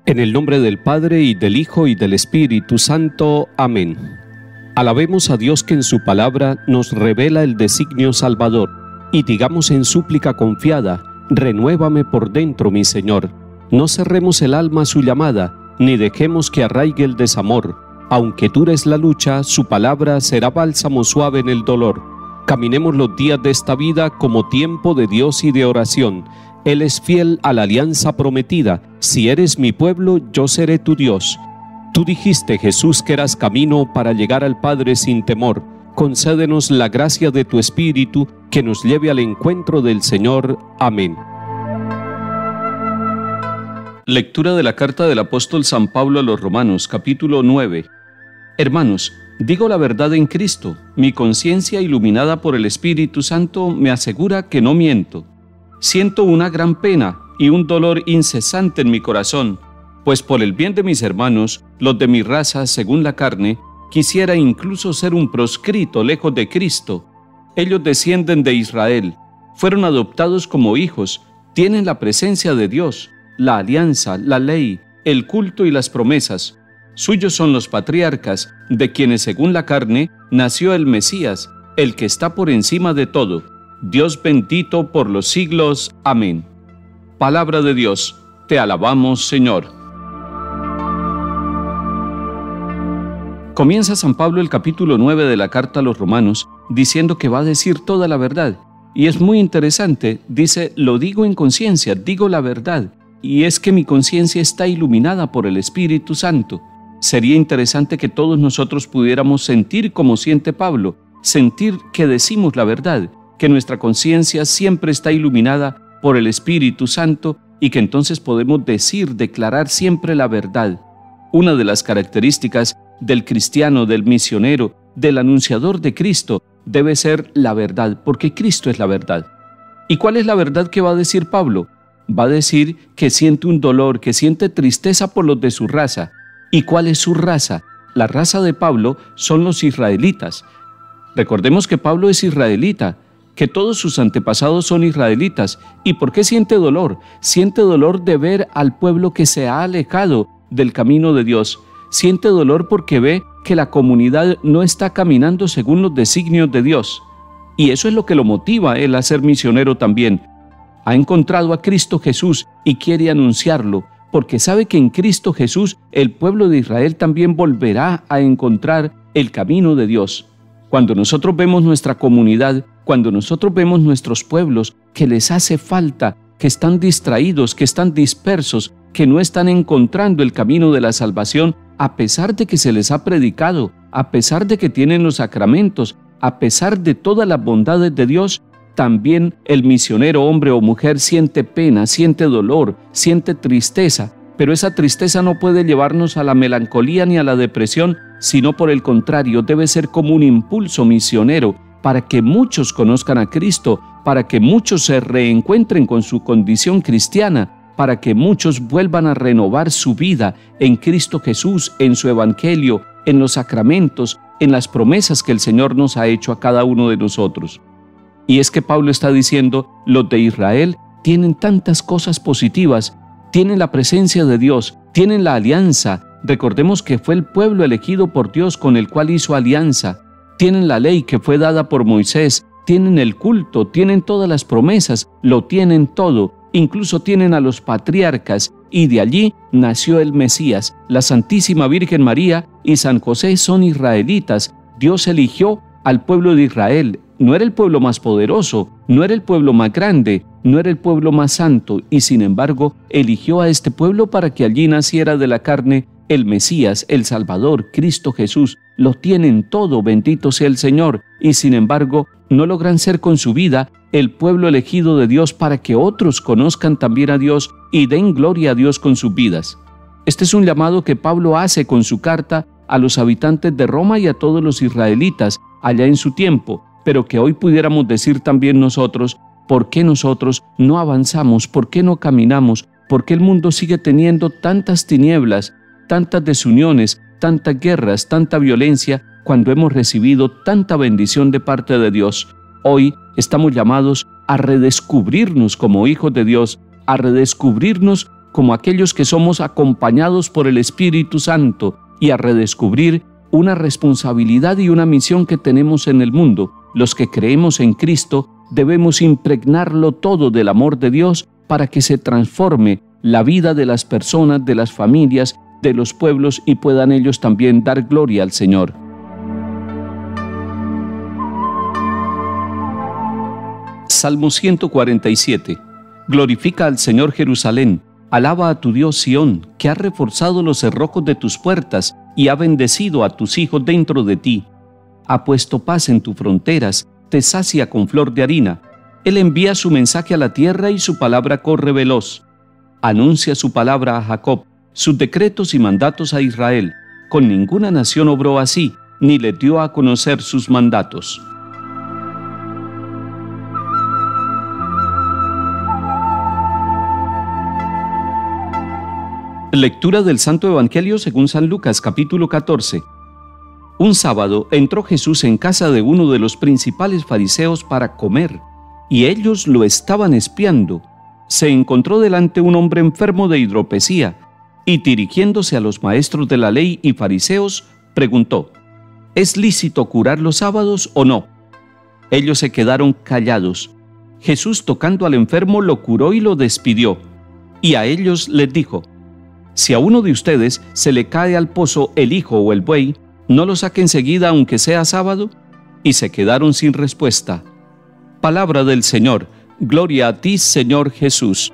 En el nombre del Padre, y del Hijo, y del Espíritu Santo. Amén. Alabemos a Dios que en su palabra nos revela el designio salvador, y digamos en súplica confiada: renuévame por dentro, mi Señor. No cerremos el alma a su llamada, ni dejemos que arraigue el desamor. Aunque dura es la lucha, su palabra será bálsamo suave en el dolor. Caminemos los días de esta vida como tiempo de Dios y de oración. Él es fiel a la alianza prometida: si eres mi pueblo, yo seré tu Dios. Tú dijiste, Jesús, que eras camino para llegar al Padre sin temor. Concédenos la gracia de tu Espíritu, que nos lleve al encuentro del Señor. Amén. Lectura de la carta del apóstol San Pablo a los Romanos, capítulo 9. Hermanos, digo la verdad en Cristo. Mi conciencia, iluminada por el Espíritu Santo, me asegura que no miento. Siento una gran pena y un dolor incesante en mi corazón, pues por el bien de mis hermanos, los de mi raza según la carne, quisiera incluso ser un proscrito lejos de Cristo. Ellos descienden de Israel, fueron adoptados como hijos, tienen la presencia de Dios, la alianza, la ley, el culto y las promesas. Suyos son los patriarcas, de quienes según la carne nació el Mesías, el que está por encima de todo. Dios bendito por los siglos. Amén. Palabra de Dios. Te alabamos, Señor. Comienza San Pablo el capítulo 9 de la carta a los Romanos diciendo que va a decir toda la verdad. Y es muy interesante, dice: lo digo en conciencia, digo la verdad. Y es que mi conciencia está iluminada por el Espíritu Santo. Sería interesante que todos nosotros pudiéramos sentir como siente Pablo, sentir que decimos la verdad, que nuestra conciencia siempre está iluminada por el Espíritu Santo y que entonces podemos declarar siempre la verdad. Una de las características del cristiano, del misionero, del anunciador de Cristo, debe ser la verdad, porque Cristo es la verdad. ¿Y cuál es la verdad que va a decir Pablo? Va a decir que siente un dolor, que siente tristeza por los de su raza. ¿Y cuál es su raza? La raza de Pablo son los israelitas. Recordemos que Pablo es israelita, que todos sus antepasados son israelitas. ¿Y por qué siente dolor? Siente dolor de ver al pueblo que se ha alejado del camino de Dios. Siente dolor porque ve que la comunidad no está caminando según los designios de Dios. Y eso es lo que lo motiva a él a ser misionero también. Ha encontrado a Cristo Jesús y quiere anunciarlo, porque sabe que en Cristo Jesús el pueblo de Israel también volverá a encontrar el camino de Dios. Cuando nosotros vemos nuestra comunidad, cuando nosotros vemos nuestros pueblos que les hace falta, que están distraídos, que están dispersos, que no están encontrando el camino de la salvación, a pesar de que se les ha predicado, a pesar de que tienen los sacramentos, a pesar de todas las bondades de Dios, también el misionero, hombre o mujer, siente pena, siente dolor, siente tristeza, pero esa tristeza no puede llevarnos a la melancolía ni a la depresión, sino por el contrario, debe ser como un impulso misionero para que muchos conozcan a Cristo, para que muchos se reencuentren con su condición cristiana, para que muchos vuelvan a renovar su vida en Cristo Jesús, en su Evangelio, en los sacramentos, en las promesas que el Señor nos ha hecho a cada uno de nosotros. Y es que Pablo está diciendo: los de Israel tienen tantas cosas positivas, tienen la presencia de Dios, tienen la alianza. Recordemos que fue el pueblo elegido por Dios con el cual hizo alianza. Tienen la ley que fue dada por Moisés, tienen el culto, tienen todas las promesas, lo tienen todo. Incluso tienen a los patriarcas, y de allí nació el Mesías. La Santísima Virgen María y San José son israelitas. Dios eligió al pueblo de Israel. No era el pueblo más poderoso, no era el pueblo más grande, no era el pueblo más santo, y sin embargo eligió a este pueblo para que allí naciera de la carne el Mesías, el Salvador, Cristo Jesús. Lo tienen todo, bendito sea el Señor, y sin embargo no logran ser con su vida el pueblo elegido de Dios para que otros conozcan también a Dios y den gloria a Dios con sus vidas. Este es un llamado que Pablo hace con su carta a los habitantes de Roma y a todos los israelitas allá en su tiempo, pero que hoy pudiéramos decir también nosotros: ¿por qué nosotros no avanzamos? ¿Por qué no caminamos? ¿Por qué el mundo sigue teniendo tantas tinieblas, tantas desuniones, tantas guerras, tanta violencia, cuando hemos recibido tanta bendición de parte de Dios? Hoy estamos llamados a redescubrirnos como hijos de Dios, a redescubrirnos como aquellos que somos acompañados por el Espíritu Santo y a redescubrir una responsabilidad y una misión que tenemos en el mundo. Los que creemos en Cristo debemos impregnarlo todo del amor de Dios para que se transforme la vida de las personas, de las familias, de los pueblos y puedan ellos también dar gloria al Señor. Salmo 147. Glorifica al Señor Jerusalén, alaba a tu Dios Sión, que ha reforzado los cerrojos de tus puertas y ha bendecido a tus hijos dentro de ti. Ha puesto paz en tus fronteras, te sacia con flor de harina. Él envía su mensaje a la tierra y su palabra corre veloz. Anuncia su palabra a Jacob, sus decretos y mandatos a Israel. Con ninguna nación obró así, ni le dio a conocer sus mandatos. Lectura del Santo Evangelio según San Lucas, capítulo 14. Un sábado entró Jesús en casa de uno de los principales fariseos para comer, y ellos lo estaban espiando. Se encontró delante un hombre enfermo de hidropesía, y dirigiéndose a los maestros de la ley y fariseos, preguntó: ¿Es lícito curar los sábados o no? Ellos se quedaron callados. Jesús, tocando al enfermo, lo curó y lo despidió. Y a ellos les dijo: Si a uno de ustedes se le cae al pozo el hijo o el buey, ¿no lo saque enseguida aunque sea sábado? Y se quedaron sin respuesta. Palabra del Señor. Gloria a ti, Señor Jesús.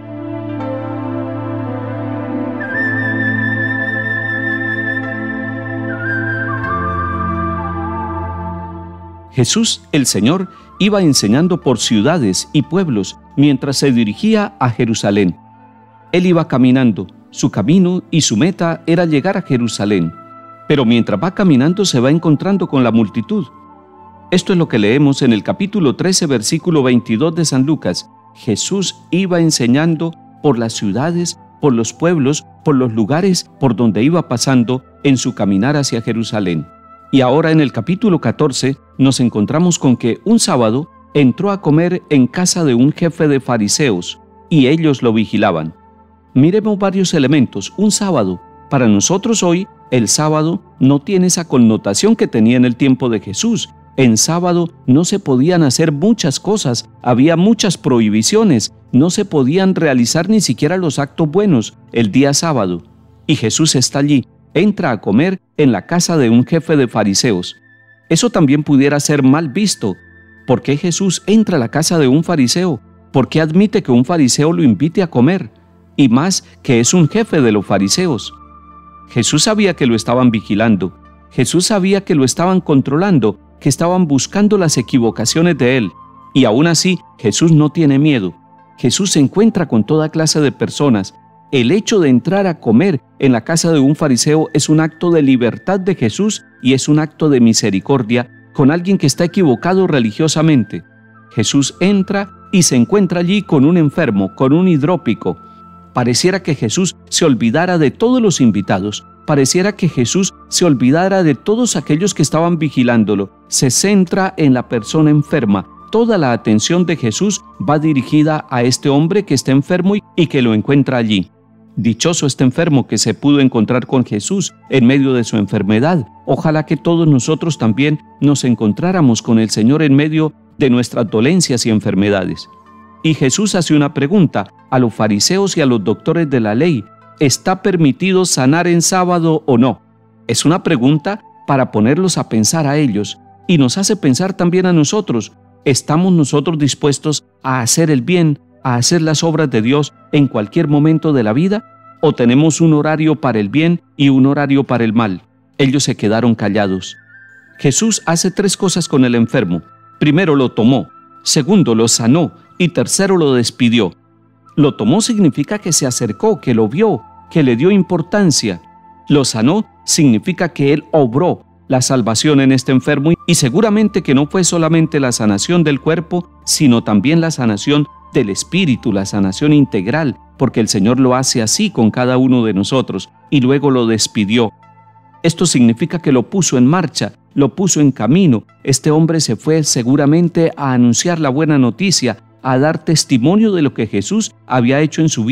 Jesús, el Señor, iba enseñando por ciudades y pueblos mientras se dirigía a Jerusalén. Él iba caminando. Su camino y su meta era llegar a Jerusalén, pero mientras va caminando se va encontrando con la multitud. Esto es lo que leemos en el capítulo 13, versículo 22 de San Lucas. Jesús iba enseñando por las ciudades, por los pueblos, por los lugares por donde iba pasando en su caminar hacia Jerusalén. Y ahora en el capítulo 14 nos encontramos con que un sábado entró a comer en casa de un jefe de fariseos y ellos lo vigilaban. Miremos varios elementos. Un sábado. Para nosotros hoy, el sábado no tiene esa connotación que tenía en el tiempo de Jesús. En sábado no se podían hacer muchas cosas, había muchas prohibiciones, no se podían realizar ni siquiera los actos buenos el día sábado. Y Jesús está allí, entra a comer en la casa de un jefe de fariseos. Eso también pudiera ser mal visto. ¿Por qué Jesús entra a la casa de un fariseo? ¿Por qué admite que un fariseo lo invite a comer? Y más que es un jefe de los fariseos. Jesús sabía que lo estaban vigilando. Jesús sabía que lo estaban controlando, que estaban buscando las equivocaciones de él. Y aún así, Jesús no tiene miedo. Jesús se encuentra con toda clase de personas. El hecho de entrar a comer en la casa de un fariseo es un acto de libertad de Jesús y es un acto de misericordia con alguien que está equivocado religiosamente. Jesús entra y se encuentra allí con un enfermo, con un hidrópico. Pareciera que Jesús se olvidara de todos los invitados. Pareciera que Jesús se olvidara de todos aquellos que estaban vigilándolo. Se centra en la persona enferma. Toda la atención de Jesús va dirigida a este hombre que está enfermo y que lo encuentra allí. Dichoso este enfermo que se pudo encontrar con Jesús en medio de su enfermedad. Ojalá que todos nosotros también nos encontráramos con el Señor en medio de nuestras dolencias y enfermedades. Y Jesús hace una pregunta a los fariseos y a los doctores de la ley: ¿está permitido sanar en sábado o no? Es una pregunta para ponerlos a pensar a ellos y nos hace pensar también a nosotros. ¿Estamos nosotros dispuestos a hacer el bien, a hacer las obras de Dios en cualquier momento de la vida? ¿O tenemos un horario para el bien y un horario para el mal? Ellos se quedaron callados. Jesús hace 3 cosas con el enfermo. Primero, lo tomó. Segundo, lo sanó. Y tercero, lo despidió. Lo tomó significa que se acercó, que lo vio, que le dio importancia. Lo sanó significa que Él obró la salvación en este enfermo y seguramente que no fue solamente la sanación del cuerpo, sino también la sanación del espíritu, la sanación integral, porque el Señor lo hace así con cada uno de nosotros y luego lo despidió. Esto significa que lo puso en marcha, lo puso en camino. Este hombre se fue seguramente a anunciar la buena noticia, a dar testimonio de lo que Jesús había hecho en su vida,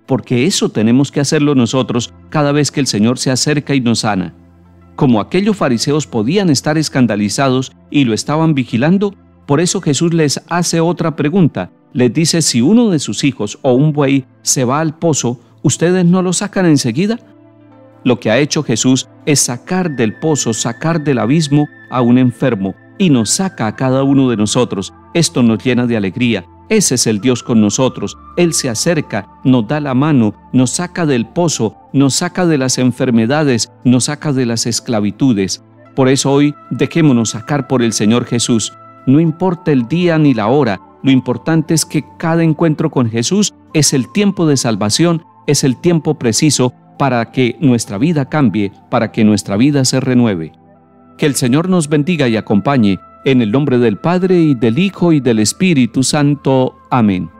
porque eso tenemos que hacerlo nosotros cada vez que el Señor se acerca y nos sana. Como aquellos fariseos podían estar escandalizados y lo estaban vigilando, por eso Jesús les hace otra pregunta. Les dice, si uno de sus hijos o un buey se va al pozo, ¿ustedes no lo sacan enseguida? Lo que ha hecho Jesús es sacar del pozo, sacar del abismo a un enfermo, y nos saca a cada uno de nosotros. Esto nos llena de alegría. Ese es el Dios con nosotros. Él se acerca, nos da la mano, nos saca del pozo, nos saca de las enfermedades, nos saca de las esclavitudes. Por eso hoy dejémonos sacar por el Señor Jesús. No importa el día ni la hora, lo importante es que cada encuentro con Jesús es el tiempo de salvación, es el tiempo preciso para que nuestra vida cambie, para que nuestra vida se renueve. Que el Señor nos bendiga y acompañe, en el nombre del Padre, y del Hijo, y del Espíritu Santo. Amén.